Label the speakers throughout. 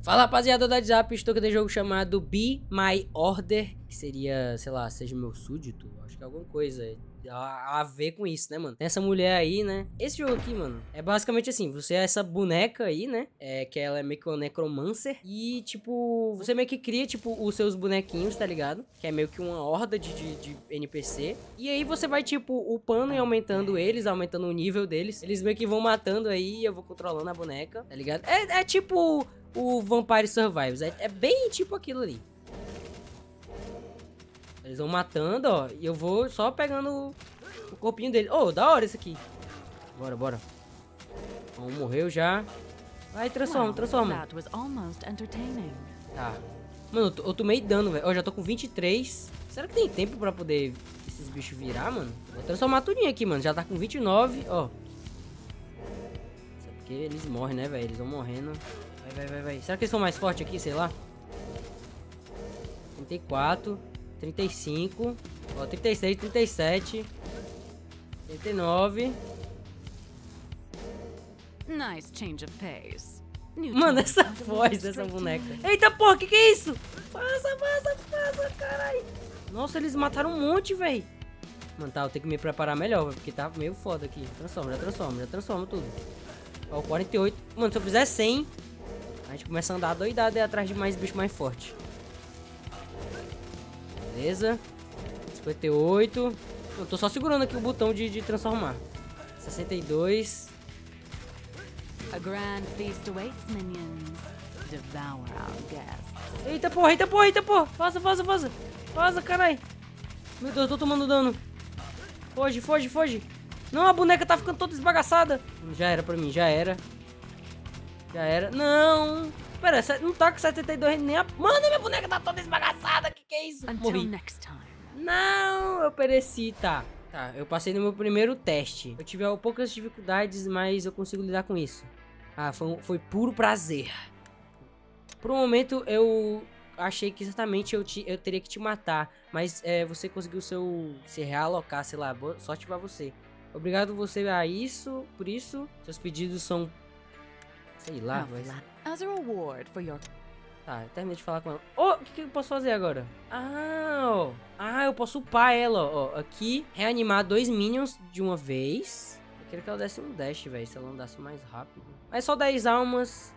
Speaker 1: Fala rapaziada da WhatsApp, estou aqui de jogo chamado Be My Order, que seria, sei lá, seja meu súdito, acho que é alguma coisa a ver com isso, né, mano? Tem essa mulher aí, né? Esse jogo aqui, mano, é basicamente assim, você é essa boneca aí, né? Que ela é meio que uma necromancer e, tipo, você meio que cria, tipo, os seus bonequinhos, tá ligado? Que é meio que uma horda de NPC. E aí você vai, tipo, upando e aumentando eles, aumentando o nível deles. Eles meio que vão matando aí e eu vou controlando a boneca, tá ligado? É tipo o Vampire Survivors, é bem tipo aquilo ali. Eles vão matando, ó, e eu vou só pegando o corpinho dele. Oh, da hora isso aqui. Bora, bora. Um morreu já. Vai, transforma, transforma. Tá. Mano, eu tomei dano, velho. Ó, já tô com 23. Será que tem tempo pra poder esses bichos virar, mano? Vou transformar tudinho aqui, mano. Já tá com 29, ó. Isso é porque eles morrem, né, velho? Eles vão morrendo. Vai. Será que eles são mais fortes aqui, sei lá? 34, 35, ó, 36, 37, 39.
Speaker 2: Nice change of pace.
Speaker 1: Mano, essa voz dessa boneca. Eita porra, que é isso? Vaza, caralho. Nossa, eles mataram um monte, velho. Mano, tá, eu tenho que me preparar melhor, véio, porque tá meio foda aqui. Já transforma tudo. Ó, 48. Mano, se eu fizer 100, a gente começa a andar doidado e atrás de mais bicho mais forte. Beleza. 58. Eu tô só segurando aqui o botão de transformar. 62.
Speaker 2: A grand feast awaits, minions. Devour our guests.
Speaker 1: Eita porra. Vaza, caralho. Meu Deus, eu tô tomando dano. Foge. Não, a boneca tá ficando toda esbagaçada. Já era pra mim, já era. Não. Pera, não tá com 72 nem a... Mano, minha boneca tá toda esbagaçada. Que é isso? Morri.
Speaker 2: Next time.
Speaker 1: Não, eu pereci, tá. Tá, eu passei no meu primeiro teste. Eu tive poucas dificuldades, mas eu consigo lidar com isso. Ah, foi puro prazer. Por um momento, eu achei que exatamente eu teria que te matar. Mas você conseguiu se realocar, sei lá. Boa sorte pra você. Obrigado você a isso, por isso. Seus pedidos são... Sei lá, mas...
Speaker 2: As a reward for your...
Speaker 1: Tá, eu terminei de falar com ela. O que eu posso fazer agora? Eu posso upar ela, ó. Aqui, reanimar 2 minions de uma vez. Eu queria que ela desse um dash, velho. Se ela andasse mais rápido. Mas só 10 almas.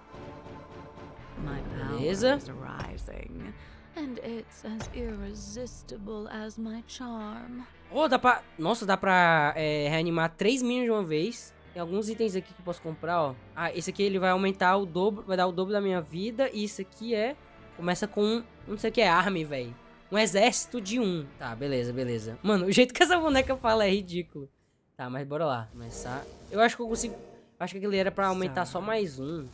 Speaker 1: Beleza.
Speaker 2: And it's as irresistible as my charm.
Speaker 1: Oh, dá pra... Nossa, dá pra reanimar 3 minions de uma vez. Tem alguns itens aqui que eu posso comprar, ó. Ah, esse aqui ele vai aumentar o dobro, vai dar o dobro da minha vida. E isso aqui começa com não sei o que é, army, velho. Um exército de 1. Tá, beleza. Mano, o jeito que essa boneca fala é ridículo. Tá, mas bora lá. Começar. Eu acho que eu consigo... Acho que aquele era pra aumentar só mais um.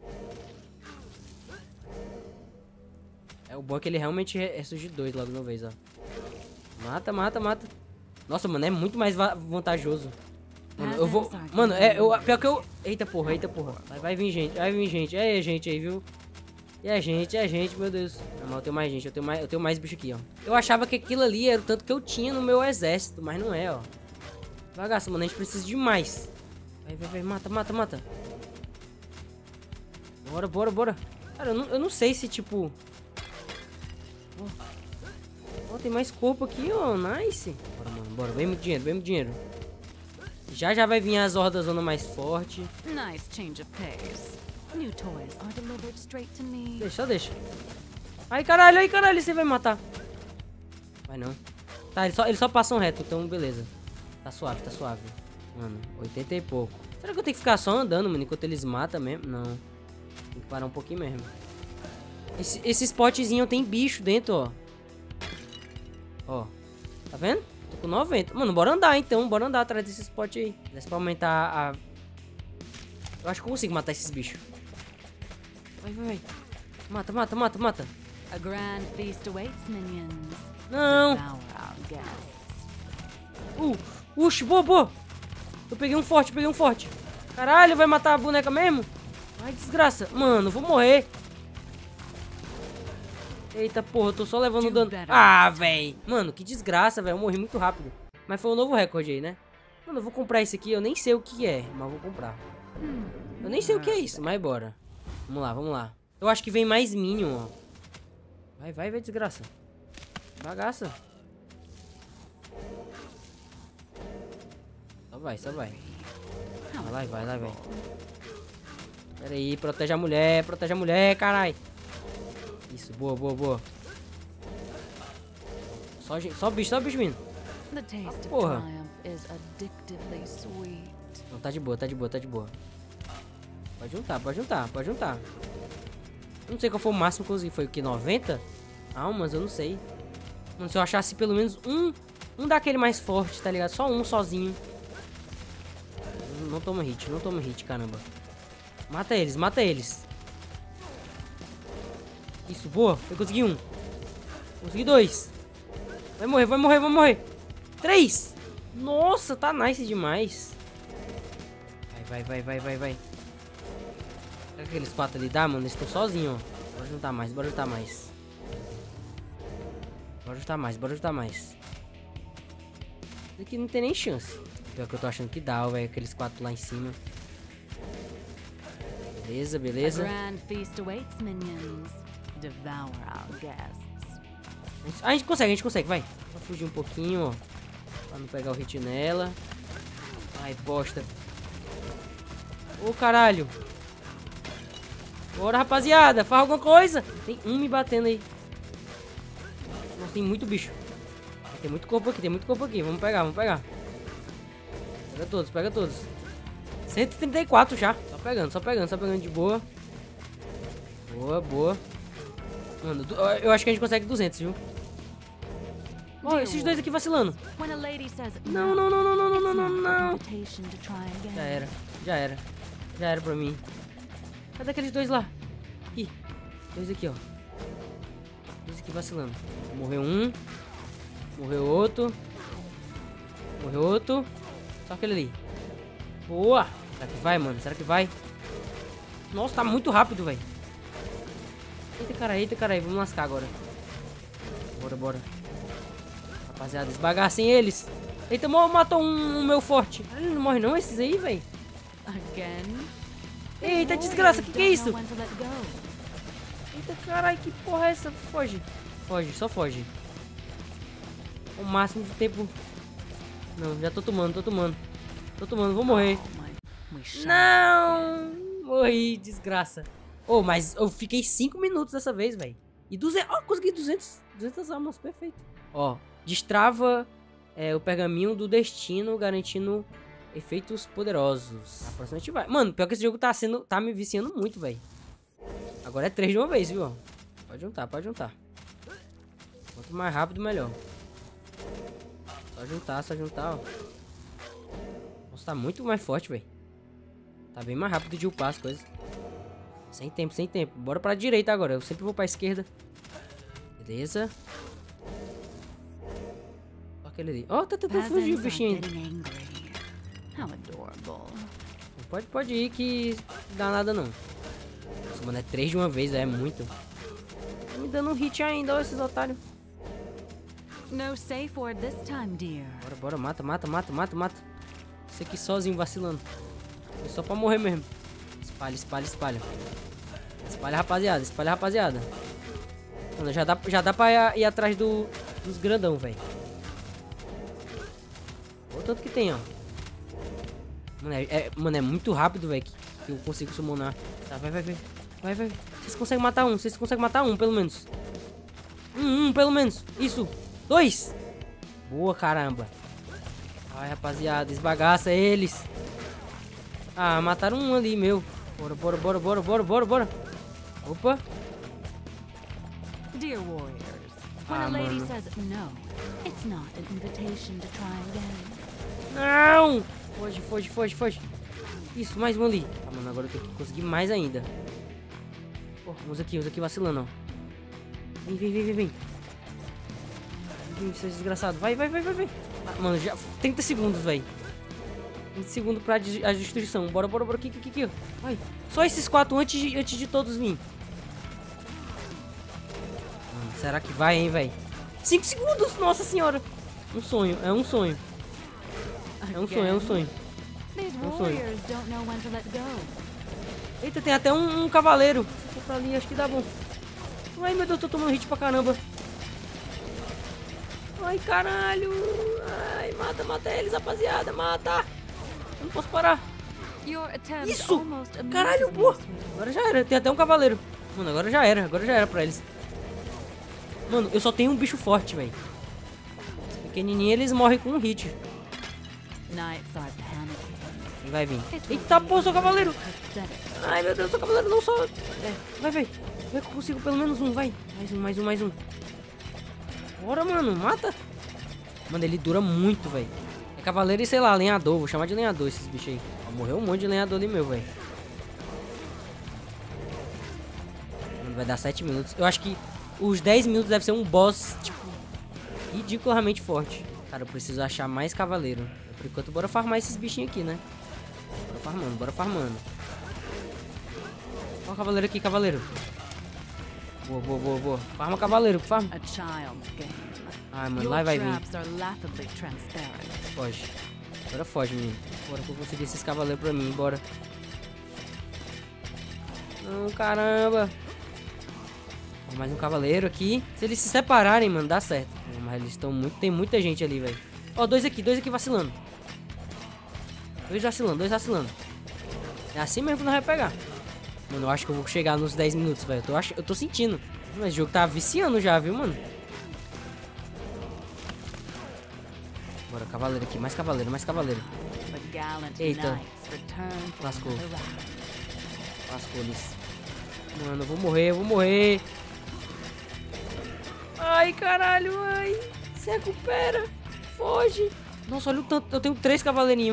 Speaker 1: É o bom é que ele realmente ressurge 2 logo de uma vez, ó. Mata. Nossa, mano, é muito mais vantajoso. Mano, eu vou... Mano, pior que eu... Eita porra. Vai vir gente. É gente aí, viu? É gente, meu Deus. Não, eu tenho mais gente, eu tenho mais bicho aqui, ó. Eu achava que aquilo ali era o tanto que eu tinha no meu exército, mas não é, ó. Bagaço, mano, a gente precisa de mais. Vai, mata. Bora. Cara, eu não sei se, tipo... Ó, tem mais corpo aqui, ó, nice. Bora, mano, bora, vem muito dinheiro. Já vai vir as hordas zona mais forte.
Speaker 2: Nice change of pace. New toys are delivered straight to me.
Speaker 1: Deixa. Ai, caralho, você vai matar. Vai não. Tá, eles só passam reto, então beleza. Tá suave. Mano, 80 e pouco. Será que eu tenho que ficar só andando, mano, enquanto eles matam mesmo? Não. Tem que parar um pouquinho mesmo. Esses potezinhos tem bicho dentro, ó. Ó. Tá vendo? Tô com 90. Mano, bora andar então. Bora andar atrás desses potes aí. Dá pra aumentar a... Eu acho que eu consigo matar esses bichos. Vai. Mata.
Speaker 2: A grand feast awaits, minions.
Speaker 1: Não. Uxi, boa. Eu peguei um forte. Caralho, vai matar a boneca mesmo? Ai, desgraça. Mano, vou morrer. Eita, porra, eu tô só levando dano. Ah, véi. Mano, que desgraça, velho. Eu morri muito rápido. Mas foi um novo recorde aí, né? Mano, eu vou comprar esse aqui. Eu nem sei o que é, mas vou comprar. Eu nem sei o que é isso, mas bora. Vamos lá. Eu acho que vem mais Minion, ó. Vai, desgraça. Bagaça. Só vai. Vai lá. Pera aí, protege a mulher, carai. Isso, boa. Só bicho, menino.
Speaker 2: The taste of
Speaker 1: Porra.
Speaker 2: triumph is addictively sweet.
Speaker 1: Não, tá de boa. Pode juntar. Não sei qual foi o máximo que eu consegui. Foi o que? 90 almas? Eu não sei. Mano, se eu achasse pelo menos um daquele mais forte, tá ligado? Só um sozinho. Não toma hit, caramba. Mata eles. Isso, boa. Eu consegui um. Consegui 2. Vai morrer. 3. Nossa, tá nice demais. Vai. Será que aqueles 4 ali dá, mano? Eles estão sozinhos, ó. Bora juntar mais. Isso aqui não tem nem chance. Pior que eu tô achando que dá, velho. Aqueles 4 lá em cima. Beleza.
Speaker 2: A grand feast awaits, minions. Devour our guests.
Speaker 1: A gente consegue, vai. Vou fugir um pouquinho, ó. Pra não pegar o hit nela. Ai, bosta. Ô, caralho. Bora, rapaziada. Faz alguma coisa. Tem um me batendo aí. Nossa, tem muito bicho. Tem muito corpo aqui. Vamos pegar. Pega todos. 134 já. Só pegando de boa. Boa. Mano, eu acho que a gente consegue 200, viu? Ó, esses dois aqui vacilando.
Speaker 2: When a lady says
Speaker 1: Não.
Speaker 2: invitation to try again.
Speaker 1: Já era pra mim. Cadê aqueles dois lá? Aqui. 2 aqui, ó. 2 aqui vacilando. Morreu um. Morreu outro. Só aquele ali. Boa. Será que vai, mano? Nossa, tá muito rápido, velho. Eita, caralho. Vamos lascar agora. Bora. Rapaziada, esbagacem eles. Eita, matou um meu forte. Ele não morre não, esses aí, velho.
Speaker 2: Again.
Speaker 1: Eita, desgraça, que é isso?
Speaker 2: Don't know when to let go.
Speaker 1: Eita, caralho, que porra é essa? Foge, só foge. O máximo de tempo. Não, já tô tomando, vou morrer.
Speaker 2: We shall.
Speaker 1: Não! Morri, desgraça. Oh, mas eu fiquei 5 minutos dessa vez, velho. E 200, consegui 200 almas, perfeito. Ó, destrava o pergaminho do destino, garantindo efeitos poderosos. A próxima a gente vai. Mano, pior que esse jogo tá me viciando muito, velho. Agora é 3 de uma vez, viu? Pode juntar. Quanto mais rápido, melhor. Só juntar, ó. Nossa, tá muito mais forte, velho. Tá bem mais rápido de upar as coisas. Sem tempo. Bora pra direita agora. Eu sempre vou pra esquerda. Beleza. Ó aquele ali. Ó, tá tentando fugir o bichinho ainda.
Speaker 2: How adorable.
Speaker 1: Pode ir que não dá nada não. Nossa, mano, é 3 de uma vez, é muito. Tá me dando um hit ainda, ó, esses otários.
Speaker 2: No safe word this time, dear.
Speaker 1: Bora, mata. Esse aqui sozinho, vacilando. Foi só pra morrer mesmo. Espalha, rapaziada. Mano, já dá pra ir atrás dos grandão, velho. Olha o tanto que tem, ó. Mano, é muito rápido, velho, que eu consigo summonar. Tá, vai. Vocês conseguem matar um, pelo menos. Pelo menos. Isso. 2. Boa, caramba. Vai, rapaziada, esbagaça eles. Ah, mataram um ali, meu. Bora. Opa.
Speaker 2: Dear warriors, when a lady says no, it's not an invitation to try again.
Speaker 1: Não! Foge. Isso, mais um ali. Ah, mano, agora eu tenho que conseguir mais ainda. Pô, uns aqui vacilando, ó. Vem. Seu desgraçado. Vai. Ah, mano, já 30 segundos, velho. 30 segundos pra a destruição. Bora. Aqui, ó. Vai. Só esses 4 antes de todos vir. Mano, será que vai, hein, velho? 5 segundos, nossa senhora. É um sonho.
Speaker 2: These warriors don't know when to let go.
Speaker 1: Eita, tem até um cavaleiro. Vou pra ali, acho que dá bom. Ai, meu Deus, tô tomando hit pra caramba. Ai, caralho. Ai, mata eles, rapaziada. Mata. Eu não posso parar. Isso! Caralho, pô. Agora já era. Tem até um cavaleiro. Mano, agora já era pra eles. Mano, eu só tenho um bicho forte, velho. Pequenininho, eles morrem com um hit. Ele vai vir. Eita, pô, sou cavaleiro. Ai, meu Deus, sou cavaleiro, não sou. Vai, vai. Vai que eu consigo pelo menos um, vai. Mais um. Bora, mano, mata. Mano, ele dura muito, velho. É cavaleiro e, sei lá, lenhador. Vou chamar de lenhador esses bichos aí. Ó, morreu um monte de lenhador ali meu, velho. Mano, vai dar 7 minutos. Eu acho que os 10 minutos deve ser um boss, tipo, ridiculamente forte. Cara, eu preciso achar mais cavaleiro. Por enquanto, bora farmar esses bichinhos aqui, né? Bora farmando. Ó o cavaleiro aqui, cavaleiro. Boa. Farma, cavaleiro, farma. Ai, mano, lá vai vir. Foge. Agora foge, menino. Bora que eu conseguir esses cavaleiros pra mim, bora. Não, caramba. Ó, mais um cavaleiro aqui. Se eles se separarem, mano, dá certo. Mas eles estão muito... Tem muita gente ali, velho. Ó, dois aqui vacilando. Dois vacilando. É assim mesmo que nós vamos pegar. Mano, eu acho que eu vou chegar nos 10 minutos, velho. Eu tô sentindo. Mas o jogo tá viciando já, viu, mano? Bora, cavaleiro aqui. Mais cavaleiro. Eita. Lascou eles. Mano, eu vou morrer. Ai, caralho, ai. Se recupera. Foge. Nossa, olha o tanto. Eu tenho 3 cavaleirinhos.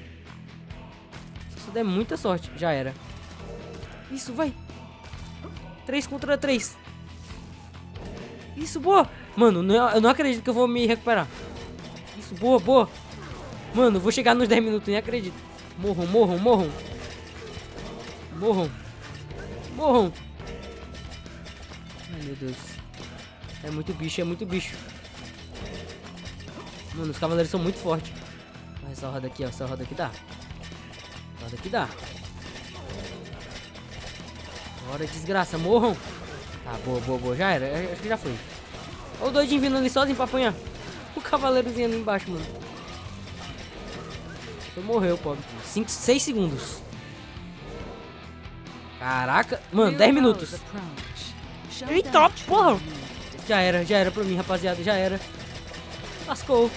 Speaker 1: Se der muita sorte, já era. Isso, vai. 3 contra 3. Isso, boa. Mano, eu não acredito que eu vou me recuperar. Isso, boa. Mano, eu vou chegar nos 10 minutos, nem acredito. Morram. Ai, meu Deus. É muito bicho. Mano, os cavaleiros são muito fortes. Mas essa roda aqui, ó. Essa roda aqui dá. Bora, desgraça, morram. Tá, boa. Já era, acho que já foi. Olha o doidinho vindo ali sozinho pra apanhar. O cavaleirozinho ali embaixo, mano. Morreu, pobre. 6 segundos. Caraca. Mano, 10 minutos. Eita, porra. Já era pra mim, rapaziada. Já era. Lascou.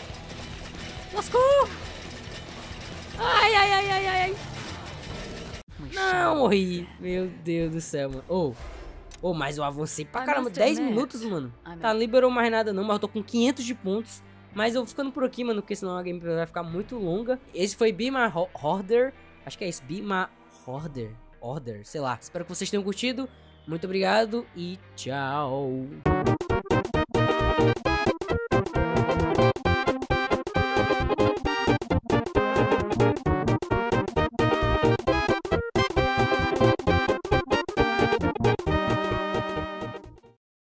Speaker 1: Ai. Não, morri. Meu Deus do céu, mano. Mas eu avancei pra caramba. 10 minutos, mano. Tá, não liberou mais nada não, mas eu tô com 500 de pontos. Mas eu vou ficando por aqui, mano, porque senão a gameplay vai ficar muito longa. Esse foi Be My Order. Acho que é isso, Be My Order, sei lá. Espero que vocês tenham curtido. Muito obrigado e tchau.